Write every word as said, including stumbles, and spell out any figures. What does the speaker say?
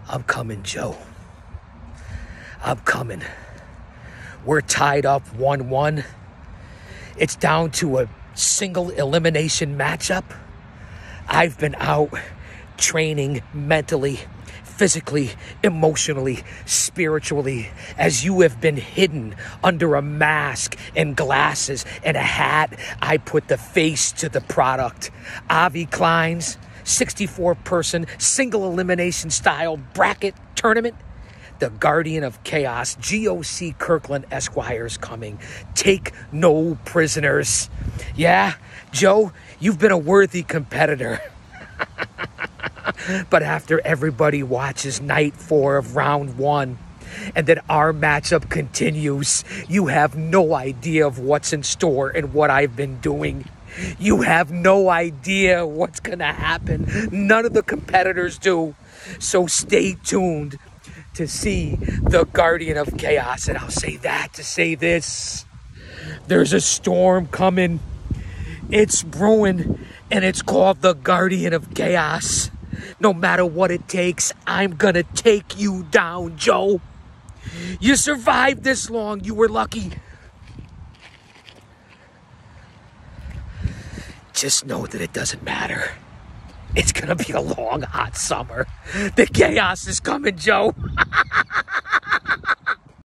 I'm coming, Joe. I'm coming. We're tied up one one. It's down to a single elimination matchup. I've been out training mentally, physically, emotionally, spiritually, as you have been hidden under a mask and glasses and a hat. I put the face to the product. Avi Klein's sixty-four person single elimination style bracket tournament. The Guardian of Chaos, G O C Kirkland Esquire's coming. Take no prisoners. Yeah, Joe, you've been a worthy competitor. But after everybody watches night four of round one, and then our matchup continues, you have no idea of what's in store and what I've been doing. You have no idea what's going to happen. None of the competitors do. So stay tuned to see the Guardian of Chaos. And I'll say that to say this. There's a storm coming. It's brewing, and it's called the Guardian of Chaos. No matter what it takes, I'm going to take you down, Joe. You survived this long. You were lucky. Just know that it doesn't matter. It's going to be a long, hot summer. The chaos is coming, Joe.